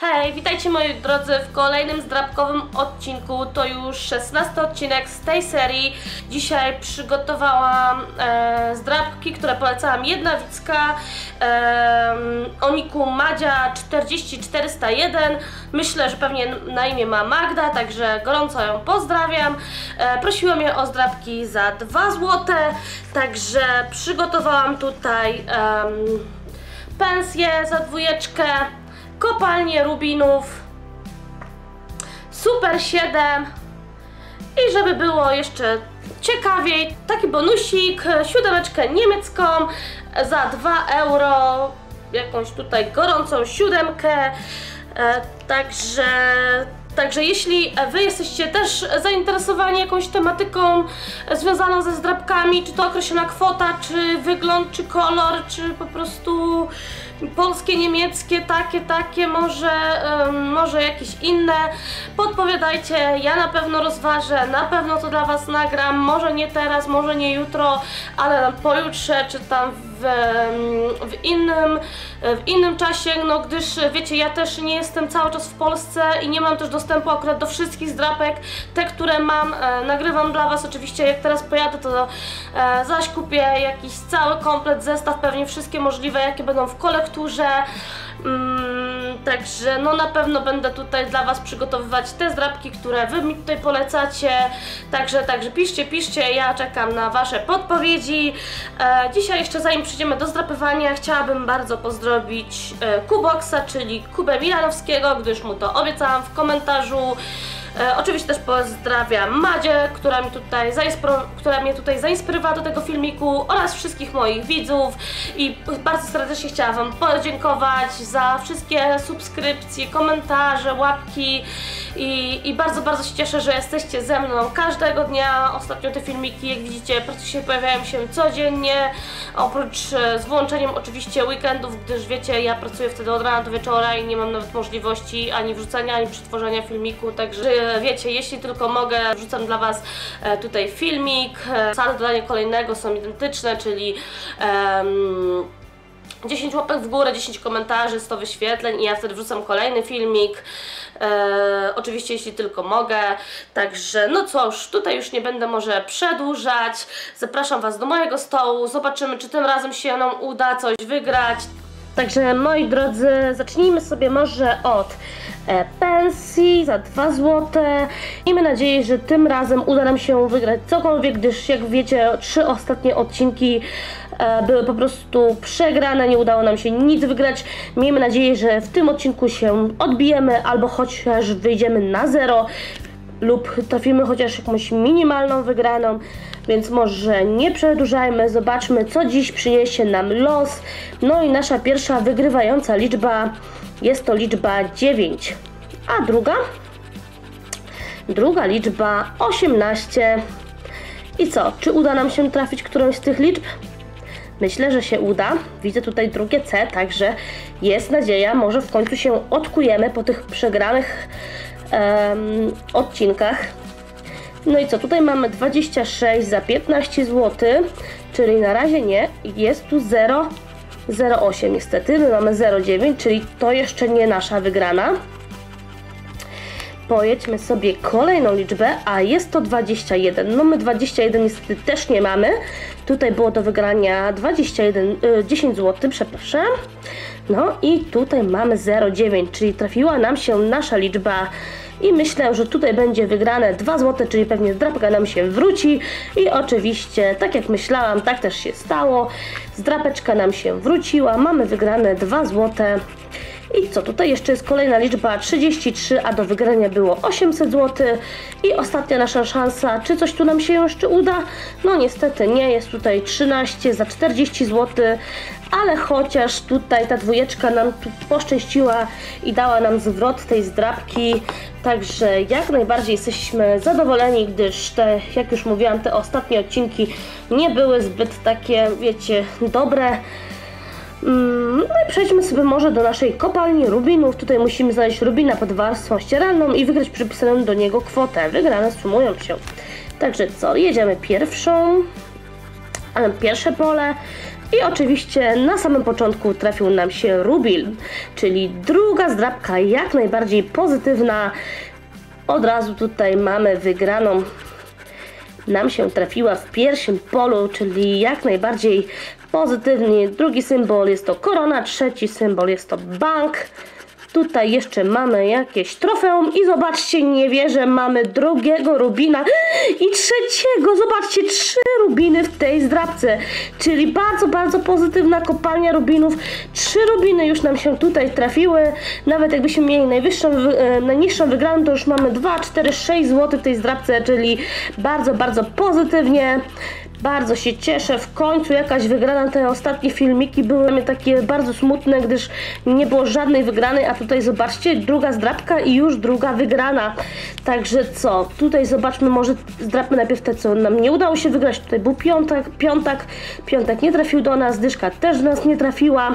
Hej, witajcie moi drodzy w kolejnym zdrabkowym odcinku. To już 16 odcinek z tej serii. Dzisiaj przygotowałam zdrabki, które polecałam Jednawicka o niku Madzia 40401. Myślę, że pewnie na imię ma Magda, także gorąco ją pozdrawiam. Prosiła mnie o zdrabki za 2 zł, także przygotowałam tutaj pensję za 2, kopalnię rubinów, Super 7 i żeby było jeszcze ciekawiej, taki bonusik, 7 niemiecką za 2 euro, jakąś tutaj gorącą 7, Także jeśli Wy jesteście też zainteresowani jakąś tematyką związaną ze zdrabkami, czy to określona kwota, czy wygląd, czy kolor, czy po prostu polskie, niemieckie, takie, może jakieś inne, podpowiadajcie, ja na pewno rozważę, na pewno to dla Was nagram, może nie teraz, może nie jutro, ale pojutrze, czy tam w innym czasie, no gdyż wiecie, ja też nie jestem cały czas w Polsce i nie mam też dostępu akurat do wszystkich zdrapek. Te, które mam, nagrywam dla Was. Oczywiście jak teraz pojadę, to zaś kupię jakiś cały komplet, zestaw, pewnie wszystkie możliwe, jakie będą w kolekturze. Także no na pewno będę tutaj dla Was przygotowywać te zdrapki, które Wy mi tutaj polecacie. Także piszcie, ja czekam na Wasze podpowiedzi. Dzisiaj jeszcze zanim przejdziemy do zdrapywania, chciałabym bardzo pozdrowić Kuboxa, czyli Kubę Milanowskiego, gdyż mu to obiecałam w komentarzu. Oczywiście też pozdrawiam Madzię, która mnie tutaj zainspirowała do tego filmiku, oraz wszystkich moich widzów i bardzo serdecznie chciałam Wam podziękować za wszystkie subskrypcje, komentarze, łapki i bardzo się cieszę, że jesteście ze mną każdego dnia. Ostatnio te filmiki, jak widzicie, praktycznie pojawiają się codziennie, oprócz z wyłączeniem oczywiście weekendów, gdyż wiecie, ja pracuję wtedy od rana do wieczora i nie mam nawet możliwości ani wrzucenia, ani przetworzenia filmiku, także wiecie, jeśli tylko mogę, wrzucam dla Was tutaj filmik. Zasady dodania kolejnego są identyczne, czyli 10 łapek w górę, 10 komentarzy, 100 wyświetleń i ja wtedy wrzucam kolejny filmik. Oczywiście jeśli tylko mogę. Także no cóż, tutaj już nie będę może przedłużać. Zapraszam Was do mojego stołu. Zobaczymy, czy tym razem się nam uda coś wygrać. Także moi drodzy, zacznijmy sobie może od pensji za 2 zł. Miejmy nadzieję, że tym razem uda nam się wygrać cokolwiek, gdyż jak wiecie, 3 ostatnie odcinki były po prostu przegrane, nie udało nam się nic wygrać. Miejmy nadzieję, że w tym odcinku się odbijemy albo chociaż wyjdziemy na 0 lub trafimy chociaż jakąś minimalną wygraną, więc może nie przedłużajmy, zobaczmy, co dziś przyniesie nam los. No i nasza pierwsza wygrywająca liczba jest to liczba 9, a druga liczba 18. I co, czy uda nam się trafić którąś z tych liczb? Myślę, że się uda. Widzę tutaj drugie C, także jest nadzieja, może w końcu się odkujemy po tych przegranych odcinkach. No i co, tutaj mamy 26 za 15 zł, czyli na razie nie, jest tu 0,08 niestety, my mamy 0,9, czyli to jeszcze nie nasza wygrana. Pojedźmy sobie kolejną liczbę, a jest to 21, no my 21 niestety też nie mamy, tutaj było do wygrania 10 zł, przepraszam. No i tutaj mamy 0,9, czyli trafiła nam się nasza liczba i myślę, że tutaj będzie wygrane 2 zł, czyli pewnie zdrapka nam się wróci i oczywiście, tak jak myślałam, tak też się stało, zdrapeczka nam się wróciła, mamy wygrane 2 zł. I co, tutaj jeszcze jest kolejna liczba 33, a do wygrania było 800 zł. I ostatnia nasza szansa, czy coś tu nam się jeszcze uda? No niestety nie, jest tutaj 13 za 40 zł, ale chociaż tutaj ta dwójeczka nam tu poszczęściła i dała nam zwrot tej zdrabki. Także jak najbardziej jesteśmy zadowoleni, gdyż te, jak już mówiłam, te ostatnie odcinki nie były zbyt takie, wiecie, dobre. No i przejdźmy sobie może do naszej kopalni rubinów. Tutaj musimy znaleźć rubina pod warstwą ścieralną i wygrać przypisaną do niego kwotę. Wygrane sumują się. Także co, jedziemy pierwsze pole. I oczywiście na samym początku trafił nam się Rubin, czyli druga zdrabka jak najbardziej pozytywna. Od razu tutaj mamy wygraną. Nam się trafiła w pierwszym polu, czyli jak najbardziej pozytywnie. Drugi symbol jest to korona, trzeci symbol jest to bank. Tutaj jeszcze mamy jakieś trofeum i zobaczcie, nie wierzę, mamy drugiego rubina i trzeciego. Zobaczcie, 3 rubiny w tej zdrabce, czyli bardzo, bardzo pozytywna kopalnia rubinów. 3 rubiny już nam się tutaj trafiły. Nawet jakbyśmy mieli najniższą wygraną, to już mamy 2, 4, 6 zł w tej zdrabce, czyli bardzo, bardzo pozytywnie. Bardzo się cieszę, w końcu jakaś wygrana. Te ostatnie filmiki były takie bardzo smutne, gdyż nie było żadnej wygranej, a tutaj zobaczcie, druga zdrabka i już druga wygrana. Także co, tutaj zobaczmy, może zdrabmy najpierw te, co nam nie udało się wygrać. Tutaj był piątek nie trafił do nas, dyszka też do nas nie trafiła.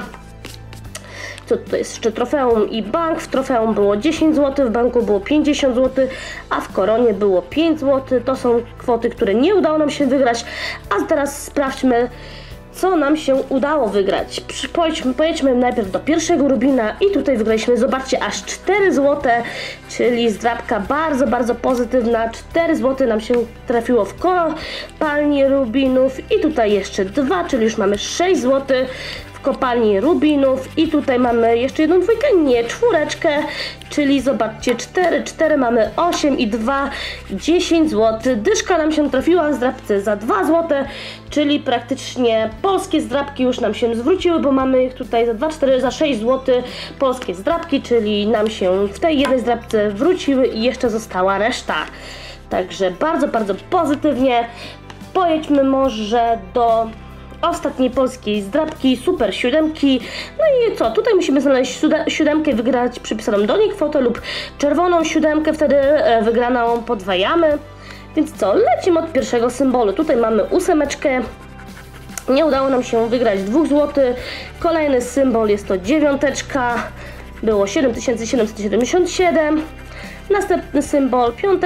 Co tutaj jest jeszcze trofeum i bank. W trofeum było 10 zł, w banku było 50 zł, a w koronie było 5 zł. To są kwoty, które nie udało nam się wygrać. A teraz sprawdźmy, co nam się udało wygrać. Pojedźmy najpierw do pierwszego rubina i tutaj wygraliśmy, zobaczcie, aż 4 zł, czyli zdrabka bardzo, bardzo pozytywna. 4 zł nam się trafiło w kopalni rubinów i tutaj jeszcze 2, czyli już mamy 6 zł. Kopalni rubinów i tutaj mamy jeszcze jedną dwójkę, nie, 4, czyli zobaczcie, 4 mamy 8 i 2, 10 zł. Dyszka nam się trafiła w zdrabce za 2 zł, czyli praktycznie polskie zdrabki już nam się zwróciły, bo mamy ich tutaj za 2, 4, za 6 zł polskie zdrabki, czyli nam się w tej jednej zdrabce wróciły i jeszcze została reszta. Także bardzo, bardzo pozytywnie. Pojedźmy może do ostatniej polskiej zdrabki, super 7. No i co? Tutaj musimy znaleźć 7, wygrać przypisaną do niej kwotę lub czerwoną 7, wtedy wygraną podwajamy. Więc co? Lecimy od pierwszego symbolu. Tutaj mamy 8. Nie udało nam się wygrać 2 zł. Kolejny symbol jest to 9. Było 7777. Następny symbol 5.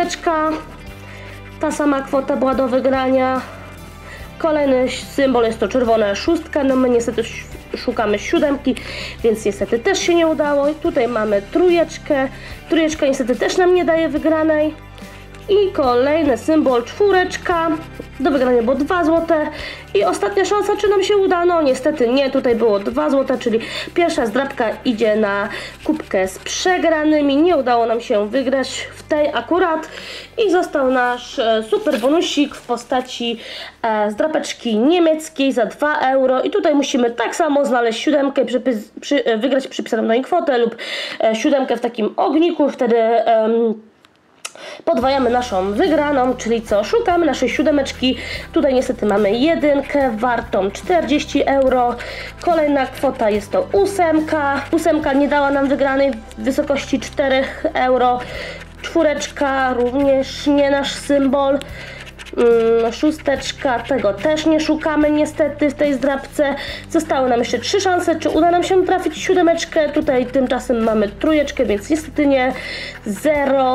Ta sama kwota była do wygrania. Kolejny symbol jest to czerwona 6, no my niestety szukamy 7, więc niestety też się nie udało. I tutaj mamy 3, trójeczka niestety też nam nie daje wygranej. I kolejny symbol 4, do wygrania było 2 zł. I ostatnia szansa, czy nam się uda? No niestety nie, tutaj było 2 zł, czyli pierwsza zdrabka idzie na kubkę z przegranymi. Nie udało nam się wygrać w tej akurat i został nasz super bonusik w postaci zdrabeczki niemieckiej za 2 euro. I tutaj musimy tak samo znaleźć 7, wygrać przypisaną do niej kwotę lub 7 w takim ogniku, wtedy podwajamy naszą wygraną, czyli co? Szukamy naszej 7. Tutaj niestety mamy 1 wartą 40 euro. Kolejna kwota jest to 8. 8 nie dała nam wygranej w wysokości 4 euro. 4 również nie nasz symbol. 6, tego też nie szukamy niestety w tej zdrabce. Zostały nam jeszcze 3 szanse, czy uda nam się trafić 7. Tutaj tymczasem mamy 3, więc niestety nie. 0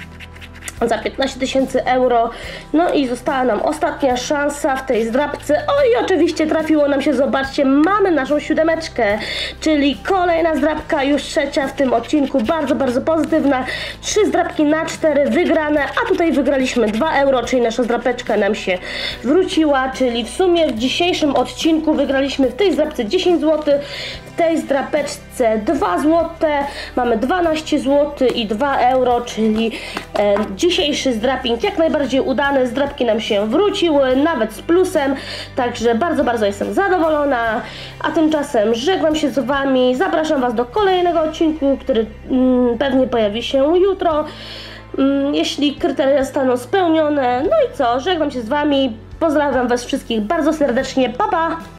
za 15 000 euro. No i została nam ostatnia szansa w tej zdrabce. O i oczywiście trafiło nam się, zobaczcie, mamy naszą 7, czyli kolejna zdrabka, już 3 w tym odcinku, bardzo, bardzo pozytywna. 3 zdrabki na 4 wygrane, a tutaj wygraliśmy 2 euro, czyli nasza zdrabeczka nam się wróciła, czyli w sumie w dzisiejszym odcinku wygraliśmy w tej zdrabce 10 zł, w tej zdrabeczce 2 zł, mamy 12 zł i 2 euro, czyli dzisiejszy zdraping jak najbardziej udany, zdrabki nam się wróciły, nawet z plusem, także bardzo, bardzo jestem zadowolona, a tymczasem żegnam się z Wami, zapraszam Was do kolejnego odcinku, który pewnie pojawi się jutro, jeśli kryteria zostaną spełnione. No i co, żegnam się z Wami, pozdrawiam Was wszystkich bardzo serdecznie, pa pa!